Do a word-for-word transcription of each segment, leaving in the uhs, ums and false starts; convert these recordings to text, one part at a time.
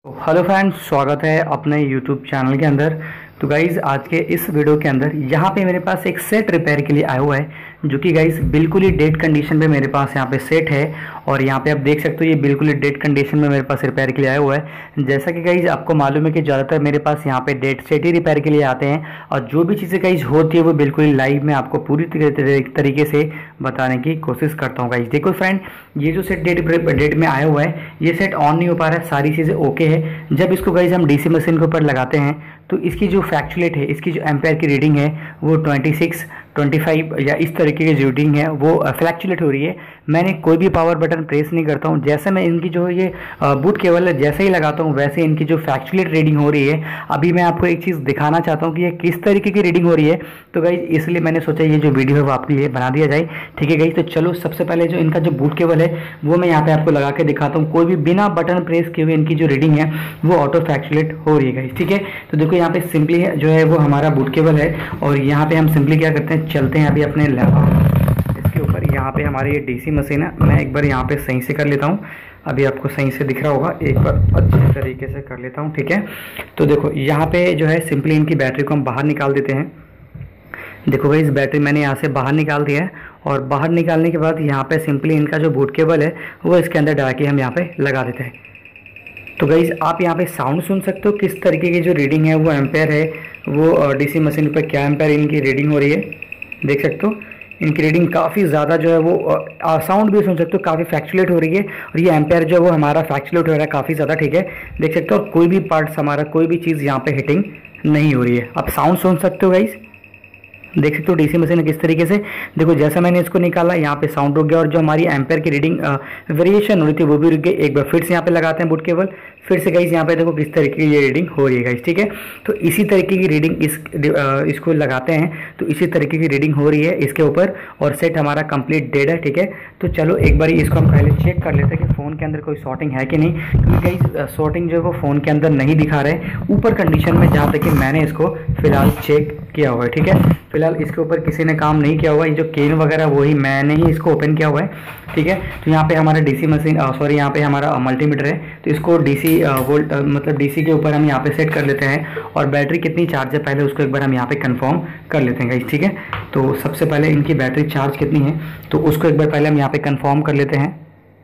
Hello friends, स्वागत है अपने यूट्यूब चैनल के अंदर। तो गाइज़ आज के इस वीडियो के अंदर यहाँ पे मेरे पास एक सेट रिपेयर के लिए आया हुआ है, जो कि गाइज़ बिल्कुल ही डेड कंडीशन में मेरे पास यहाँ पे सेट है। और यहाँ पे आप देख सकते हो ये बिल्कुल ही डेड कंडीशन में मेरे पास रिपेयर के लिए आया हुआ है। जैसा कि गाइज़ आपको मालूम है कि ज़्यादातर मेरे पास यहाँ पे डेड सेट ही रिपेयर के लिए आते हैं, और जो भी चीज़ें गाइज़ होती है वो बिल्कुल ही लाइव में आपको पूरी तरीके से बताने की कोशिश करता हूँ। गाइज़ देखो फ्रेंड, ये जो सेट डेड डेड में आया हुआ है, ये सेट ऑन नहीं हो पा रहा है, सारी चीज़ें ओके है। जब इसको गाइज़ हम डीसी मशीन के ऊपर लगाते हैं तो इसकी जो फ्लैक्चुएट है, इसकी जो एम्पेयर की रीडिंग है वो छब्बीस, पच्चीस या इस तरीके की जो रीडिंग है वो फ्लैक्चुएट हो रही है। मैंने कोई भी पावर बटन प्रेस नहीं करता हूँ, जैसे मैं इनकी जो ये बूट केबल है जैसे ही लगाता हूँ वैसे इनकी जो फ्लैक्चुएट रीडिंग हो रही है। अभी मैं आपको एक चीज़ दिखाना चाहता हूँ कि ये किस तरीके की रीडिंग हो रही है। तो गाइज इसलिए मैंने सोचा ये जो वीडियो है वो आपके लिए बना दिया जाए। ठीक है गाइज, तो चलो सबसे पहले जो इनका जो बूट केबल है वो मैं यहाँ पे आपको लगा के दिखाता हूँ। कोई भी बिना बटन प्रेस किए हुए इनकी जो रीडिंग है वो ऑटो फ्लैक्चुएट हो रही है गाइज। ठीक है, तो देखो यहाँ पे सिंपली जो है वो हमारा बूट केबल है, और यहाँ पे हम सिंपली क्या करते हैं, चलते हैं अभी अपने लैपटॉप इसके ऊपर। यहाँ पे हमारी ये डीसी मशीन है, मैं एक बार यहाँ पे सही से कर लेता हूँ। अभी आपको सही से दिख रहा होगा, एक बार अच्छे तरीके से कर लेता हूँ। ठीक है, तो देखो यहाँ पे जो है सिंपली इनकी बैटरी को हम बाहर निकाल देते हैं। देखो भाई, इस बैटरी मैंने यहाँ से बाहर निकाल दिया है, और बाहर निकालने के बाद यहाँ पे सिंपली इनका जो बूट केबल है वो इसके अंदर डाल के हम यहाँ पे लगा देते हैं। तो गाइज़ आप यहाँ पे साउंड सुन सकते हो, किस तरीके की जो रीडिंग है वो एम्पेयर है, वो डीसी मशीन पर क्या एम्पेयर इनकी रीडिंग हो रही है देख सकते हो। इनकी रीडिंग काफ़ी ज़्यादा जो है वो साउंड भी सुन सकते हो, काफ़ी फ्लैक्चुएट हो रही है, और ये एम्पेयर जो है वो हमारा फ्लैक्चुएट हो रहा है काफ़ी ज़्यादा। ठीक है, देख सकते हो, और कोई भी पार्ट्स हमारा कोई भी चीज़ यहाँ पे हिटिंग नहीं हो रही है। आप साउंड सुन सकते हो गाइज़, देख सकते हो डीसी मशीन किस तरीके से। देखो जैसा मैंने इसको निकाला यहाँ पे साउंड रुक गया, और जो हमारी एम्पेयर की रीडिंग वेरिएशन हो रही थी वो भी रुक गई। एक बार फिर से यहाँ पे लगाते हैं बूट केबल, फिर से गाइस यहाँ पे देखो किस तरीके की ये रीडिंग हो रही है गाइस। ठीक है, तो इसी तरीके की रीडिंग इस आ, इसको लगाते हैं तो इसी तरीके की रीडिंग हो रही है इसके ऊपर, और सेट हमारा कंप्लीट डेड है। ठीक है, तो चलो एक बार इसको हम पहले चेक कर लेते हैं कि फ़ोन के अंदर कोई शॉर्टिंग है कि नहीं, क्योंकि गाइस शॉर्टिंग जो है वो फ़ोन के अंदर नहीं दिखा रहे ऊपर कंडीशन में, जहाँ तक कि मैंने इसको फिलहाल चेक किया हुआ है। ठीक है, फिलहाल इसके ऊपर किसी ने काम नहीं किया हुआ है, ये जो केन वगैरह वही मैंने ही इसको ओपन किया हुआ है। ठीक है, तो यहाँ पे हमारा डीसी मशीन सॉरी यहाँ पे हमारा मल्टीमीटर है, तो इसको डीसी वोल्ट मतलब डीसी के ऊपर हम यहाँ पे सेट कर लेते हैं, और बैटरी कितनी चार्ज है पहले उसको एक बार हम यहाँ पे कंफर्म कर लेते हैं गाइस। ठीक है, तो सबसे पहले इनकी बैटरी चार्ज कितनी है तो उसको एक बार पहले हम यहाँ पे कंफर्म कर लेते हैं।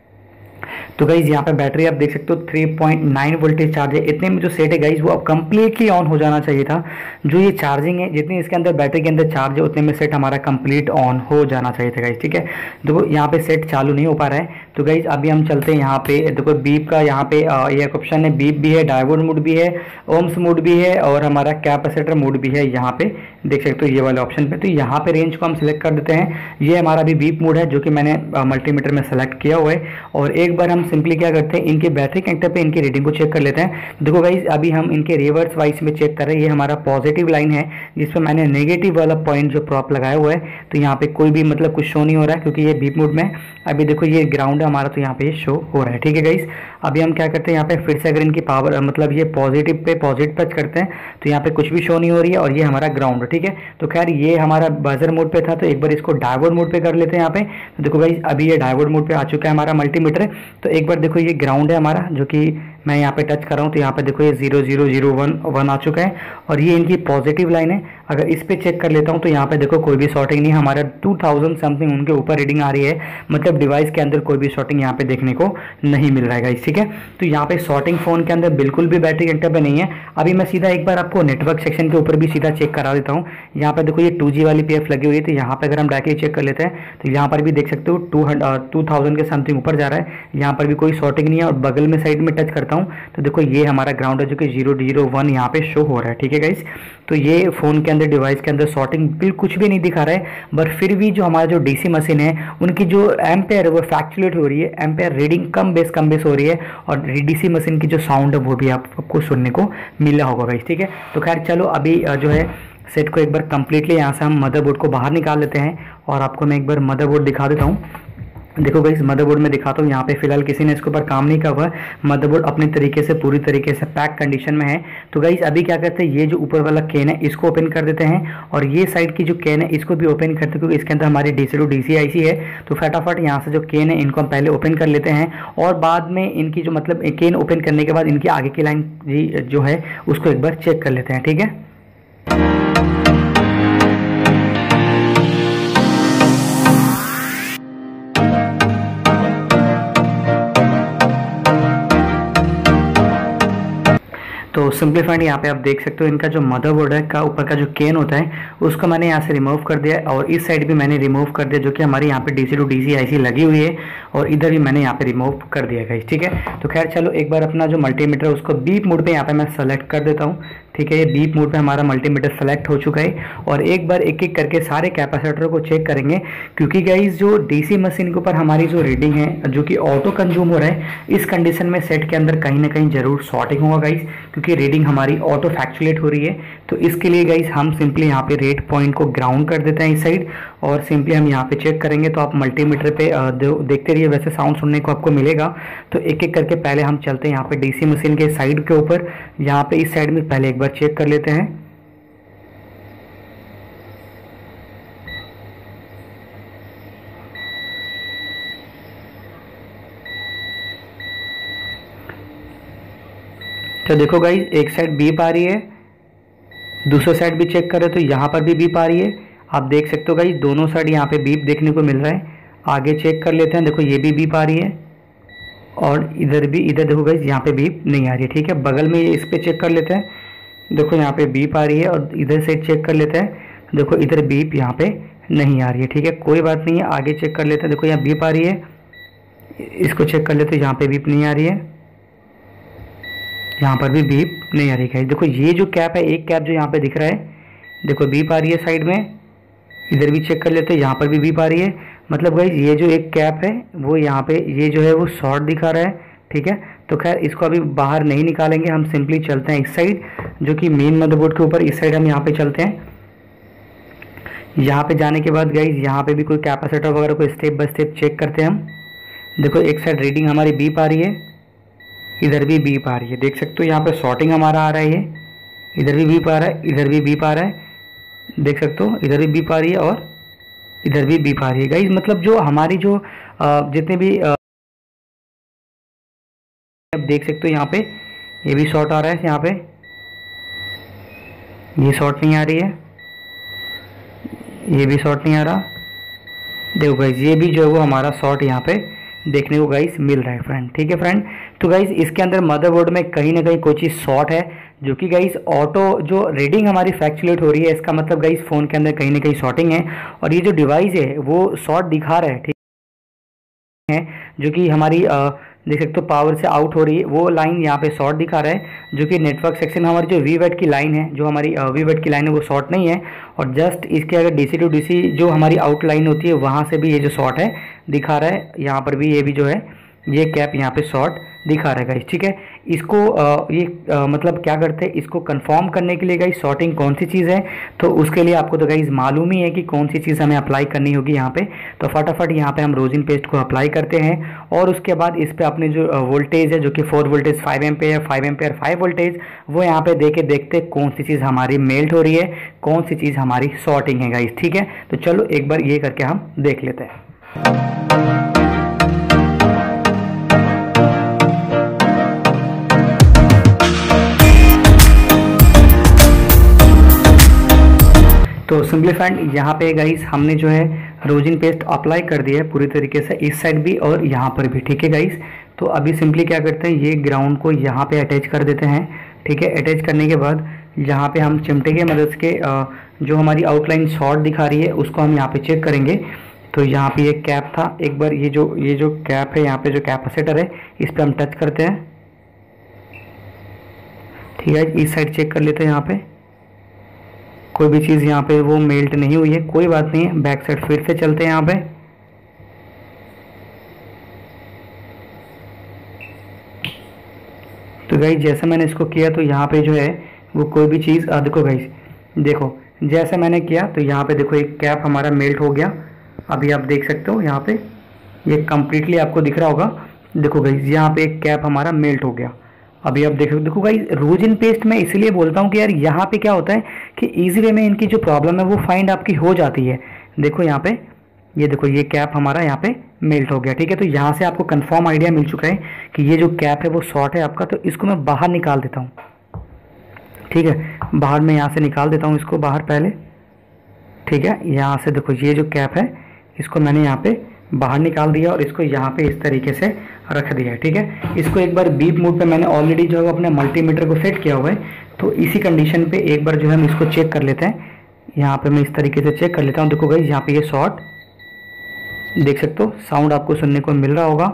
तो गाइज यहाँ पे बैटरी आप देख सकते हो three point nine voltage charge है। इतने में जो सेट है गाइज वो अब कंप्लीटली ऑन हो जाना चाहिए था। जो ये चार्जिंग है, जितनी इसके अंदर बैटरी के अंदर चार्ज है उतने में सेट हमारा कंप्लीट ऑन हो जाना चाहिए था गाइज। ठीक है, देखो यहाँ पे सेट चालू नहीं हो पा रहा है, तो गाइज अभी हम चलते हैं यहाँ पे। देखो बीप का यहाँ पे ये ऑप्शन है, बीप भी है, डायोड मोड भी है, ओम्स मोड भी है, और हमारा कैपेसिटर मोड भी है यहाँ पे देख सकते हो ये वाले ऑप्शन पे। तो यहाँ पे रेंज को हम सिलेक्ट कर देते हैं। ये हमारा अभी बीप मोड है जो कि मैंने मल्टीमीटर में सेलेक्ट किया हुआ है, और एक बार हम सिंपली क्या करते हैं इनके बैटरी कनेक्टर पे इनकी रीडिंग को चेक कर लेते हैं। देखो गाइज अभी हम इनके रिवर्स वाइज में चेक कर रहे हैं, ये हमारा पॉजिटिव लाइन है जिस पे मैंने नेगेटिव वाला पॉइंट जो प्रॉप लगाया हुआ है, तो यहाँ पे कोई भी मतलब कुछ शो नहीं हो रहा है क्योंकि ये बीप मोड में। अभी देखो ये ग्राउंड है हमारा, तो यहाँ पे ये शो हो रहा है। ठीक है गाइज, अभी हम क्या करते हैं यहाँ पे फिर से अगर इनकी पावर मतलब ये पॉजिटिव पे पॉजिटिव टच करते हैं तो यहाँ पे कुछ भी शो नहीं हो रही है, और ये हमारा ग्राउंड है। ठीक है, तो खैर ये हमारा बजर मोड पे था, तो एक बार इसको डायोड मोड पे कर लेते हैं यहाँ पे। तो देखो गाइज अभी ये डायोड मोड पे आ चुका है हमारा मल्टीमीटर। तो एक बार देखो ये ग्राउंड है हमारा, जो कि मैं यहाँ पे टच कर रहा हूँ, तो यहाँ पे देखो ये zero zero zero one one आ चुका है, और ये इनकी पॉजिटिव लाइन है। अगर इस पे चेक कर लेता हूँ तो यहाँ पे देखो कोई भी शॉर्टिंग नहीं, हमारा टू थाउजेंड समथिंग उनके ऊपर रीडिंग आ रही है, मतलब डिवाइस के अंदर कोई भी शॉर्टिंग यहाँ पे देखने को नहीं मिल रहा है। ठीक है, तो यहाँ पे शॉर्टिंग फोन के अंदर बिल्कुल भी बैटरी कनेक्टर पे नहीं है। अभी मैं सीधा एक बार आपको नेटवर्क सेक्शन के ऊपर भी सीधा चेक करा देता हूँ। यहाँ पे देखो ये टू जी वाली पीएफ लगी हुई है, तो यहाँ पे अगर हम डायरेक्टली चेक कर लेते हैं तो यहाँ पर भी देख सकते हो टू टू थाउजेंड के समथिंग ऊपर जा रहा है। यहाँ पर भी कोई शॉर्टिंग नहीं है, और बगल में साइड में टच करता हूँ तो देखो ये हमारा ग्राउंड है जो कि जीरो जीरो वन यहाँ पे शो हो रहा है। ठीक है गाइस, तो ये फोन के अंदर डिवाइस के अंदर शॉर्टिंग बिल्कुल कुछ भी नहीं दिखा रहा है, बट फिर भी जो हमारा जो डीसी मशीन है उनकी जो एम्पेयर है वो फ्लैक्चुएट हो रही है, एम्पेयर रीडिंग कम बेस कम बेस हो रही है, और डीसी मशीन की जो साउंड है वो भी आप, आपको सुनने को मिला होगा गाइस। ठीक है, तो खैर चलो अभी जो है सेट को एक बार कंप्लीटली यहाँ से हम मदरबोर्ड को बाहर निकाल लेते हैं, और आपको मैं एक बार मदरबोर्ड दिखा देता हूँ। देखो गाइस मदरबोर्ड में दिखाता हूँ, यहाँ पे फिलहाल किसी ने इसके ऊपर काम नहीं किया हुआ है। मदरबोर्ड अपने तरीके से पूरी तरीके से पैक कंडीशन में है। तो गाइस अभी क्या करते हैं, ये जो ऊपर वाला कैन है इसको ओपन कर देते हैं और ये साइड की जो कैन है इसको भी ओपन करते हैं, क्योंकि इसके अंदर हमारी डीसी टू डीसी आईसी है। तो फटाफट यहाँ से जो कैन है इनको हम पहले ओपन कर लेते हैं और बाद में इनकी जो मतलब कैन ओपन करने के बाद इनकी आगे की लाइन जो है उसको एक बार चेक कर लेते हैं, ठीक है। तो सिंपलीफाइड यहाँ पे आप देख सकते हो इनका जो मदरबोर्ड है का ऊपर का जो केन होता है उसको मैंने यहाँ से रिमूव कर दिया और इस साइड भी मैंने रिमूव कर दिया, जो कि हमारी यहाँ पे डीसी टू डीसी आईसी लगी हुई है और इधर भी मैंने यहाँ पे रिमूव कर दिया गाइस, ठीक है। तो खैर चलो एक बार अपना जो मल्टीमीटर है उसको बीप मोड पे यहाँ पे मैं सेलेक्ट कर देता हूँ, ठीक है। ये बीप मोड पे हमारा मल्टीमीटर सेलेक्ट हो चुका है और एक बार एक एक करके सारे कैपेसिटर को चेक करेंगे, क्योंकि गाइस जो डीसी मशीन के ऊपर हमारी जो रीडिंग है जो कि ऑटो कंज्यूम हो रहा है, इस कंडीशन में सेट के अंदर कहीं ना कहीं जरूर शॉर्टिंग होगा गाइस, क्योंकि रीडिंग हमारी ऑटो फैक्चुलेट हो रही है। तो इसके लिए गाइस हम सिंपली यहाँ पे रेट पॉइंट को ग्राउंड कर देते हैं इस साइड और सिंपली हम यहाँ पे चेक करेंगे। तो आप मल्टीमीटर पे देखते रहिए, वैसे साउंड सुनने को आपको मिलेगा। तो एक एक करके पहले हम चलते हैं यहाँ पे डीसी मशीन के साइड के ऊपर, यहाँ पे इस साइड में पहले एक बार चेक कर लेते हैं। तो देखो गाइस एक साइड बीप आ रही है, दूसरा साइड भी चेक करें तो यहाँ पर भी बीप आ रही है। आप देख सकते हो गाइस दोनों साइड यहाँ पे बीप देखने को मिल रहा है। आगे चेक कर लेते हैं, देखो ये भी बीप आ रही है और इधर भी, इधर देखो गाइस यहाँ पे बीप नहीं आ रही है, ठीक है। बगल में इस पे चेक कर लेते हैं, देखो यहाँ पे बीप आ रही है और इधर से चेक कर लेते हैं, देखो इधर बीप यहाँ पे नहीं आ रही है, ठीक है। कोई बात नहीं है, आगे चेक कर लेते हैं, देखो यहाँ बीप आ रही है, इसको चेक कर लेते हैं, यहाँ पे बीप नहीं आ रही है, यहाँ पर भी बीप नहीं आ रही है। देखो ये जो कैप है, एक कैप जो यहाँ पे दिख रहा है, देखो बीप आ रही है साइड में, इधर भी चेक कर लेते हैं, यहाँ पर भी बीप आ रही है। मतलब गाइस ये जो एक कैप है वो यहाँ पे ये जो है वो शॉर्ट दिखा रहा है, ठीक है। तो खैर इसको अभी बाहर नहीं निकालेंगे, हम सिंपली चलते हैं इस साइड, जो कि मेन मदरबोर्ड के ऊपर इस साइड हम यहाँ पे चलते हैं। यहाँ पे जाने के बाद गाइस यहाँ पे भी कोई कैपेसिटर वगैरह को स्टेप बाय स्टेप चेक करते हैं हम। देखो एक साइड रीडिंग हमारी बीप आ रही है, इधर भी बीप आ रही है, देख सकते हो यहाँ पे शॉर्टिंग हमारा आ रहा है, ये इधर भी बीप आ रहा है, इधर भी बीप आ रहा है, देख सकते हो इधर भी बीप आ रही है और इधर भी बीप आ रही है गाइस। मतलब जो हमारी जो जितने भी आप देख सकते हो यहाँ पे ये भी शॉर्ट आ रहा है, यहाँ पे ये शॉर्ट नहीं आ रही है, ये भी शॉर्ट नहीं आ रहा, देखो गाइस ये भी जो है वो हमारा शॉर्ट यहाँ पे देखने को गाइस मिल रहा है फ्रेंड, ठीक है फ्रेंड। तो गाइस इसके अंदर मदरबोर्ड में कहीं ना कहीं कोई चीज़ शॉर्ट है, जो कि गाइस ऑटो जो रीडिंग हमारी फैक्चुलेट हो रही है, इसका मतलब गाइस फ़ोन के अंदर कहीं ना कहीं शॉर्टिंग है और ये जो डिवाइस है वो शॉर्ट दिखा रहा है, ठीक है। जो कि हमारी आ, देख सकते हो पावर से आउट हो रही है, वो लाइन यहाँ पे शॉर्ट दिखा रहा है, जो कि नेटवर्क सेक्शन में हमारी जो वी वेट की लाइन है, जो हमारी वी वेट की लाइन है वो शॉर्ट नहीं है। और जस्ट इसके अगर डीसी टू डीसी जो हमारी आउट लाइन होती है वहाँ से भी ये जो शॉर्ट है दिखा रहा है, यहाँ पर भी ये भी जो है ये कैप यहाँ पे शॉर्ट दिखा रहा है गाइस, ठीक है। इसको आ, ये आ, मतलब क्या करते हैं, इसको कंफर्म करने के लिए गाइस शॉर्टिंग कौन सी चीज़ है, तो उसके लिए आपको तो गाइस मालूम ही है कि कौन सी चीज़ हमें अप्लाई करनी होगी यहाँ पे। तो फटाफट यहाँ पे हम रोजिन पेस्ट को अप्लाई करते हैं और उसके बाद इस पर अपने जो वोल्टेज है, जो कि four voltage five ampere five ampere five voltage, वो यहाँ पे दे के देखते हैं कौन सी चीज़ हमारी मेल्ट हो रही है, कौन सी चीज़ हमारी शॉर्टिंग है गाइस, ठीक है। तो चलो एक बार ये करके हम देख लेते हैं। तो सिंपलीफाइड यहाँ पे गाइस हमने जो है रोजिन पेस्ट अप्लाई कर दिया है पूरी तरीके से इस साइड भी और यहाँ पर भी, ठीक है गाइस। तो अभी सिंपली क्या करते हैं, ये ग्राउंड को यहाँ पे अटैच कर देते हैं, ठीक है। अटैच करने के बाद यहाँ पे हम चिमटे के मदद के जो हमारी आउटलाइन शॉर्ट दिखा रही है उसको हम यहाँ पे चेक करेंगे। तो यहाँ पे ये कैप था, एक बार ये जो ये जो कैप है, यहाँ पे जो कैपेसिटर है इस पर हम टच करते हैं, ठीक है। इस साइड चेक कर लेते हैं, यहाँ पे कोई भी चीज़ यहाँ पे वो मेल्ट नहीं हुई है, कोई बात नहीं है। बैक साइड फिर से चलते हैं यहाँ पे, तो गाइस जैसे मैंने इसको किया तो यहाँ पे जो है वो कोई भी चीज़ देखो गाइस, देखो जैसे मैंने किया तो यहाँ पे देखो एक कैप हमारा मेल्ट हो गया, अभी आप देख सकते हो यहाँ पे ये कम्प्लीटली आपको दिख रहा होगा। देखो गाइज यहाँ पे एक कैप हमारा मेल्ट हो गया। अभी आप देखो देखो गाइज रोजिन पेस्ट मैं इसलिए बोलता हूँ कि यार यहाँ पे क्या होता है कि इजी वे में इनकी जो प्रॉब्लम है वो फाइंड आपकी हो जाती है। देखो यहाँ पे ये देखो ये कैप हमारा यहाँ पे मेल्ट हो गया, ठीक है। तो यहाँ से आपको कंफर्म आइडिया मिल चुका है कि ये जो कैप है वो शॉर्ट है आपका। तो इसको मैं बाहर निकाल देता हूँ, ठीक है। बाहर मैं यहाँ से निकाल देता हूँ इसको बाहर पहले, ठीक है। यहाँ से देखो ये जो कैप है इसको मैंने यहाँ पे बाहर निकाल दिया और इसको यहाँ पे इस तरीके से रख दिया है, ठीक है। इसको एक बार बीप मोड पे मैंने ऑलरेडी जो है अपने मल्टीमीटर को सेट किया हुआ है। तो इसी कंडीशन पे एक बार जो है हम इसको चेक कर लेते हैं। यहाँ पे मैं इस तरीके से चेक कर लेता हूँ। देखो गाइस यहाँ पे ये शॉर्ट देख सकते हो, साउंड आपको सुनने को मिल रहा होगा।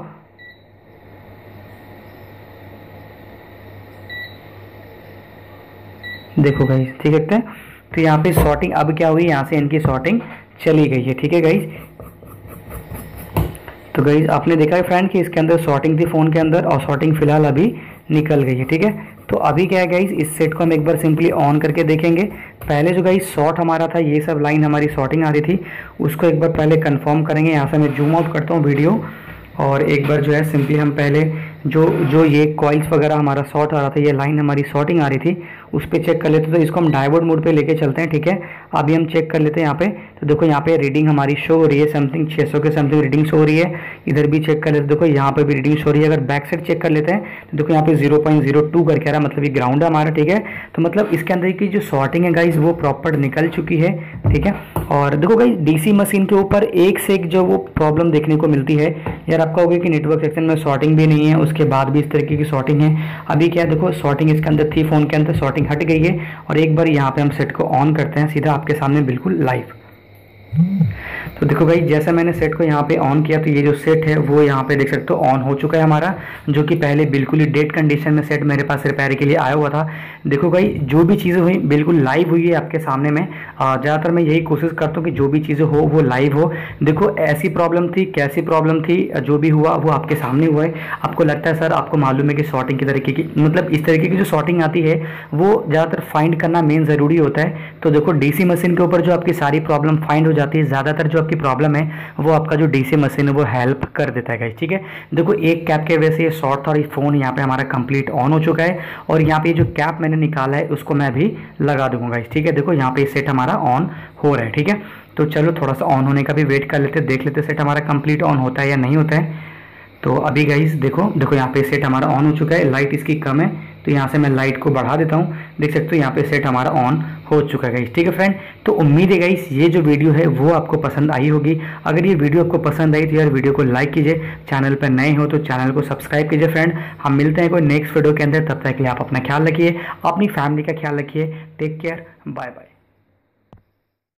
देखो गाइस ठीक है। तो यहाँ पे शॉर्टिंग अब क्या हुई, यहाँ से इनकी शॉर्टिंग चली गई है, ठीक है गाइस। तो गाइस आपने देखा है फ्रेंड कि इसके अंदर शॉर्टिंग थी फ़ोन के अंदर और शॉर्टिंग फिलहाल अभी निकल गई है, ठीक है। तो अभी क्या है गाइस, इस सेट को हम एक बार सिंपली ऑन करके देखेंगे। पहले जो गाइस शॉर्ट हमारा था, ये सब लाइन हमारी शॉर्टिंग आ रही थी, उसको एक बार पहले कंफर्म करेंगे। यहाँ से मैं जूम आउट करता हूँ वीडियो और एक बार जो है सिंपली हम पहले जो जो ये कॉइल्स वगैरह हमारा शॉर्ट आ रहा था, ये लाइन हमारी शॉर्टिंग आ रही थी, उस पर चेक कर लेते। तो इसको हम डायोड मोड पे लेके चलते हैं, ठीक है। अभी हम चेक कर लेते हैं यहाँ पे। तो देखो यहाँ पे रीडिंग हमारी शो हो रही है, समथिंग छः सौ के समथिंग रीडिंग शो हो रही है। इधर भी चेक कर लेते, देखो यहाँ पे भी रीडिंग शो हो रही है। अगर बैक साइड चेक कर लेते हैं तो देखो यहाँ पे जीरो पॉइंट जीरो टू करके आ रहा है, मतलब ये ग्राउंड है हमारा, ठीक है। तो मतलब इसके अंदर की जो शॉर्टिंग है गाइज वो प्रॉपर निकल चुकी है, ठीक है। और देखो गाइज डीसी मशीन के ऊपर एक से एक जो वो प्रॉब्लम देखने को मिलती है यार, आपका होगा कि नेटवर्क सेक्शन में शॉर्टिंग भी नहीं है, उसके बाद भी इस तरीके की शॉर्टिंग है। अभी क्या है, देखो शॉर्टिंग इसके अंदर थी, फोन के अंदर शॉर्टिंग हट गई है। और एक बार यहाँ पे हम सेट को ऑन करते हैं सीधा आपके सामने बिल्कुल लाइव। तो देखो भाई जैसा मैंने सेट को यहाँ पे ऑन किया तो ये जो सेट है वो यहाँ पे देख सकते हो ऑन हो चुका है हमारा, जो कि पहले बिल्कुल ही डेड कंडीशन में सेट मेरे पास रिपेयर के लिए आया हुआ था। देखो भाई जो भी चीज़ें हुई बिल्कुल लाइव हुई है आपके सामने में। ज़्यादातर मैं यही कोशिश करता हूँ कि जो भी चीज़ें हो वो लाइव हो। देखो ऐसी प्रॉब्लम थी, कैसी प्रॉब्लम थी, जो भी हुआ वो आपके सामने हुआ है। आपको लगता है सर आपको मालूम है कि शॉर्टिंग की तरीके की, मतलब इस तरीके की जो शॉर्टिंग आती है वो ज़्यादातर फाइंड करना मेन ज़रूरी होता है। तो देखो डीसी मशीन के ऊपर जो आपकी सारी प्रॉब्लम फाइंड हो जाती है, ज़्यादातर जो आपकी प्रॉब्लम है वो आपका जो डीसी मशीन है वो हेल्प कर देता है गाइस, ठीक है। देखो एक कैप के वजह से ये शॉर्ट था और ये फ़ोन यहाँ पे हमारा कंप्लीट ऑन हो चुका है। और यहाँ पे जो कैप मैंने निकाला है उसको मैं भी लगा दूंगा गाइस, ठीक है। देखो यहाँ पे सेट हमारा ऑन हो रहा है, ठीक है। तो चलो थोड़ा सा ऑन होने का भी वेट कर लेते, देख लेते सेट हमारा कंप्लीट ऑन होता है या नहीं होता है। तो अभी गाइस देखो देखो यहाँ पे सेट हमारा ऑन हो चुका है। लाइट इसकी कम है तो यहाँ से मैं लाइट को बढ़ा देता हूँ, देख सकते हो यहाँ पे सेट हमारा ऑन हो चुका है गाइस, ठीक है फ्रेंड। तो उम्मीद है गाइस ये जो वीडियो है वो आपको पसंद आई होगी। अगर ये वीडियो आपको पसंद आई तो यार वीडियो को लाइक कीजिए, चैनल पर नए हो तो चैनल को सब्सक्राइब कीजिए फ्रेंड। हम मिलते हैं कोई नेक्स्ट वीडियो के अंदर, तब तक के लिए आप अपना ख्याल रखिए, अपनी फैमिली का ख्याल रखिए। Take care, bye bye.